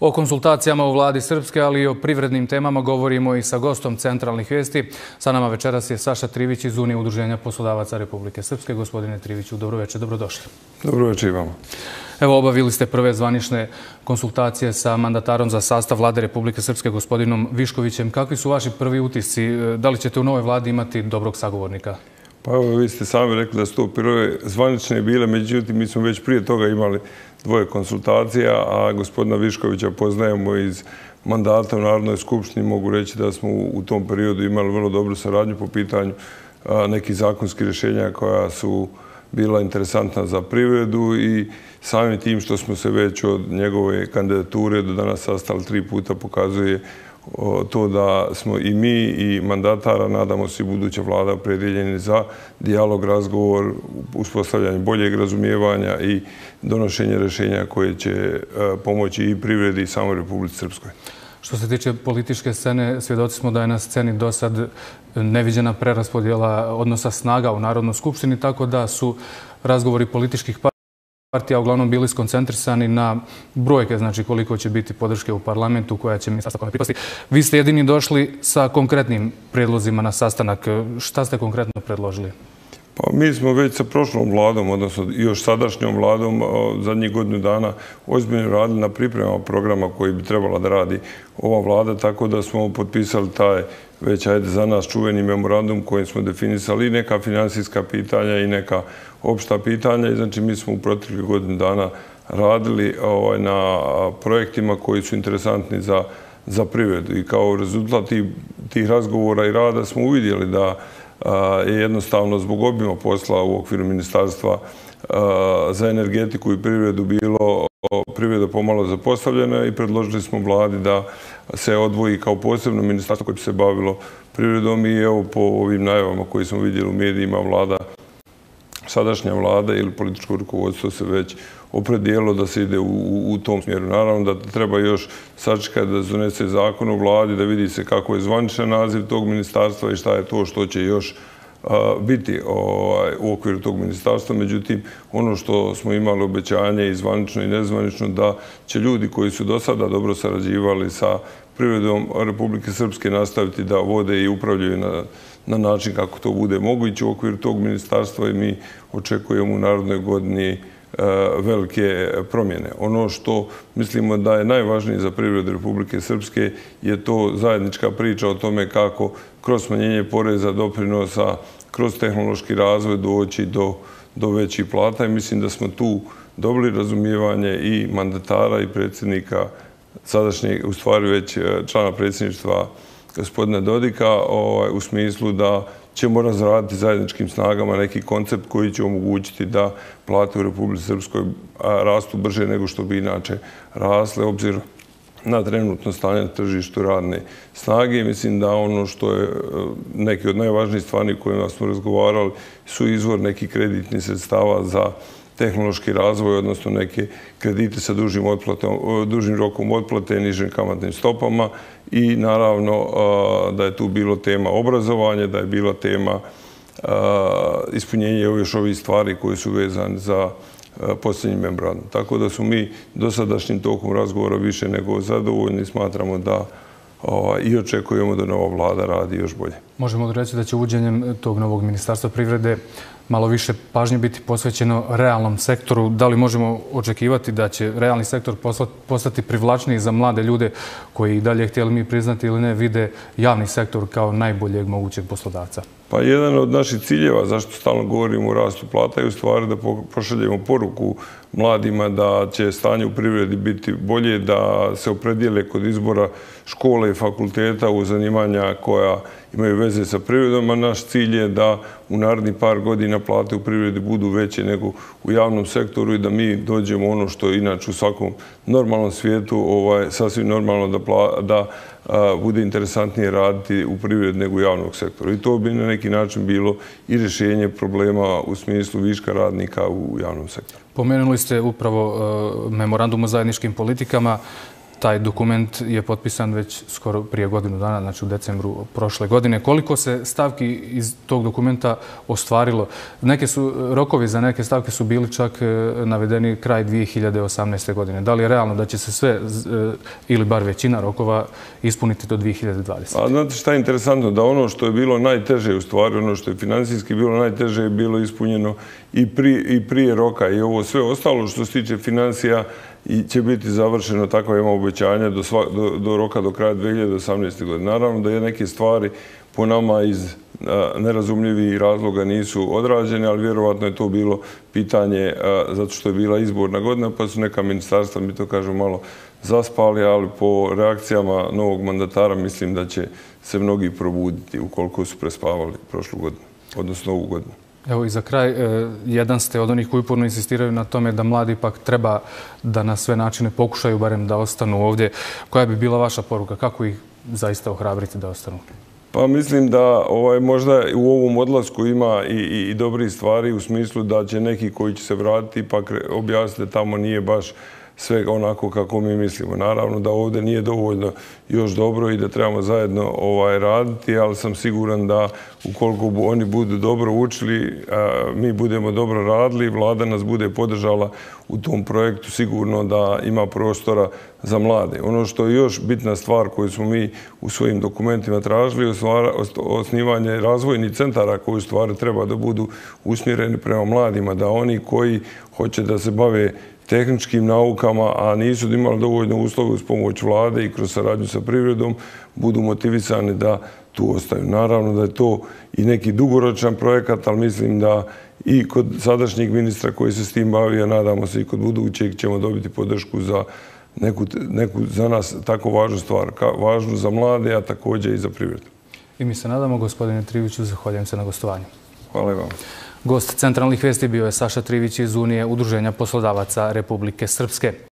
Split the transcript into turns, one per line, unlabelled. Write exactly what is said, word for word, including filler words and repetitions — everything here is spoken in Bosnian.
O konsultacijama u vladi Srpske, ali i o privrednim temama govorimo i sa gostom Centralnih vijesti. Sa nama večeras je Saša Trivić iz Unije udruženja poslodavaca Republike Srpske. Gospodine Triviću, dobro večer, dobrodošli.
Dobro večer i vama.
Evo, obavili ste prve zvanične konsultacije sa mandatarom za sastav vlade Republike Srpske, gospodinom Viškovićem. Kakvi su vaši prvi utisci? Da li ćete u novoj vladi imati dobrog sagovornika?
Pa evo, vi ste sami rekli da su to prve zvanične bile, međutim, mi smo već prije toga imali dvoje konsultacija, a gospodina Viškovića poznajemo iz mandata u Narodnoj skupštini. Mogu reći da smo u tom periodu imali vrlo dobru saradnju po pitanju nekih zakonskih rješenja koja su bila interesantna za privredu i samim tim što smo se već od njegove kandidature do danas sastali tri puta pokazuje to da smo i mi i mandatara, nadamo se i buduća vlada, opredjeljeni za dijalog, razgovor, uspostavljanje boljeg razumijevanja i donošenje rješenja koje će pomoći i privredi i samoj Republici Srpskoj.
Što se tiče političke scene, svjedoci smo da je na sceni do sad neviđena preraspodjela odnosa snaga u Narodnoj skupštini, tako da su razgovori političkih partija uglavnom bili skoncentrisani na brojke, znači koliko će biti podrške u parlamentu, koja će ministarstva kome pripasti. Vi ste jedini došli sa konkretnim prijedlozima na sastanak. Šta ste konkretno predložili?
Pa mi smo već sa prošlom vladom, odnosno još sadašnjom vladom, zadnjih godinu dana ozbiljno radili na pripremama programa koji bi trebala da radi ova vlada, tako da smo potpisali taj već ajde za nas čuveni memorandum kojim smo definisali i neka finansijska pitanja i neka opšta pitanja. I znači mi smo u proteklih godinu dana radili na projektima koji su interesantni za, za privredu. I kao rezultat tih, tih razgovora i rada smo uvidjeli da je jednostavno zbog obima posla u okviru ministarstva za energetiku i privredu bilo privreda pomalo zapostavljena i predložili smo vladi da se odvoji kao posebno ministarstvo koje bi se bavilo privredom i evo po ovim najavama koje smo vidjeli u medijima vlada, sadašnja vlada ili političko rukovodstvo se već opredijelo da se ide u, u tom smjeru. Naravno da treba još sačekati da se donese zakon u vladi, da vidi se kako je zvaničan naziv tog ministarstva i šta je to što će još biti u okviru tog ministarstva. Međutim, ono što smo imali obećanje i zvanično i nezvanično da će ljudi koji su do sada dobro sarađivali sa privredom Republike Srpske nastaviti da vode i upravljaju na, na način kako to bude moguće u okviru tog ministarstva i mi očekujemo u narodnoj godini velike promjene. Ono što mislimo da je najvažnije za privredu Republike Srpske je to zajednička priča o tome kako kroz smanjenje poreza, doprinosa, kroz tehnološki razvoj doći do, do većih plata i mislim da smo tu dobili razumijevanje i mandatara i predsjednika sadašnjeg, u stvari već člana predsjedništva gospodina Dodika ovaj, u smislu da ćemo razraditi zajedničkim snagama neki koncept koji će omogućiti da plate u Republici Srpskoj rastu brže nego što bi inače rasle, obzirom na trenutno stanje na tržištu radne snage. Mislim da ono što je neki od najvažnijih stvari kojima smo razgovarali su izvor nekih kreditnih sredstava za tehnološki razvoj, odnosno neke kredite sa dužim, dužim rokom otplate, nižim kamatnim stopama i naravno da je tu bilo tema obrazovanja, da je bila tema ispunjenje još ovih stvari koje su vezane za posljednji memorandum. Tako da su mi dosadašnjim tokom razgovora više nego zadovoljni i smatramo da i očekujemo da nova vlada radi još bolje.
Možemo reći da će uvođenjem tog novog ministarstva privrede malo više pažnje biti posvećeno realnom sektoru. Da li možemo očekivati da će realni sektor postati privlačniji za mlade ljude koji i dalje, htjeli mi priznati ili ne, vide javni sektor kao najboljeg mogućeg poslodavca?
Pa jedan od naših ciljeva, zašto stalno govorimo o rastu plata, je u stvari da pošaljemo poruku mladima da će stanje u privredi biti bolje, da se opredijele kod izbora škole i fakulteta u zanimanja koja imaju veze sa privredom, a naš cilj je da u narednih par godina plate u privredi budu veće nego u javnom sektoru i da mi dođemo ono što je inače u svakom normalnom svijetu ovaj, sasvim normalno da, pla, da a, bude interesantnije raditi u privredi nego u javnom sektoru. I to bi na neki način bilo i rješenje problema u smislu viška radnika u javnom sektoru.
Pomenuli ste upravo uh, memorandum o zajedničkim politikama. Taj dokument je potpisan već skoro prije godinu dana, znači u decembru prošle godine. Koliko se stavki iz tog dokumenta ostvarilo? Neke su, rokovi za neke stavke su bili čak navedeni kraj dvije hiljade osamnaeste. godine. Da li je realno da će se sve, ili bar većina rokova, ispuniti do dvije hiljade dvadesete.
A znate šta je interesantno? Da ono što je bilo najteže, u stvari ono što je financijski bilo najteže, je bilo ispunjeno i prije, i prije roka. I ovo sve ostalo što se tiče financija i će biti završeno, tako imamo obećanja, do, sva, do, do roka do kraja dvije hiljade osamnaeste. godine. Naravno da je neke stvari po nama iz a, nerazumljivih razloga nisu odrađene, ali vjerovatno je to bilo pitanje a, zato što je bila izborna godina, pa su neka ministarstva, mi to kažemo, malo zaspali, ali po reakcijama novog mandatara mislim da će se mnogi probuditi ukoliko su prespavali prošlu godinu, odnosno ovu godinu.
Evo i za kraj, jedan ste od onih koji uporno insistiraju na tome da mladi ipak treba da na sve načine pokušaju barem da ostanu ovdje. Koja bi bila vaša poruka? Kako ih zaista ohrabriti da ostanu?
Pa mislim da ovaj, možda u ovom odlasku ima i, i, i dobrih stvari u smislu da će neki koji će se vratiti ipak objasniti da tamo nije baš sve onako kako mi mislimo. Naravno da ovdje nije dovoljno još dobro i da trebamo zajedno ovaj, raditi, ali sam siguran da ukoliko oni budu dobro učili, mi budemo dobro radili, vlada nas bude podržala u tom projektu, sigurno da ima prostora za mlade. Ono što je još bitna stvar koju smo mi u svojim dokumentima tražili je osnivanje razvojnih centara koji u stvari treba da budu usmjereni prema mladima, da oni koji hoće da se bave tehničkim naukama, a nisu imali dovoljno uslova uz pomoć vlade i kroz saradnju sa privredom, budu motivisani da tu ostaju. Naravno da je to i neki dugoročan projekat, ali mislim da i kod sadašnjeg ministra koji se s tim bavi, a nadamo se i kod budućeg, ćemo dobiti podršku za neku, neku za nas tako važnu stvar, ka, važnu za mlade, a također i za privredu.
I mi se nadamo, gospodine Triviću, zahvaljujem se na gostovanju.
Hvala i vam.
Gost centralnih vesti bio je Saša Trivić iz Unije Udruženja poslodavaca Republike Srpske.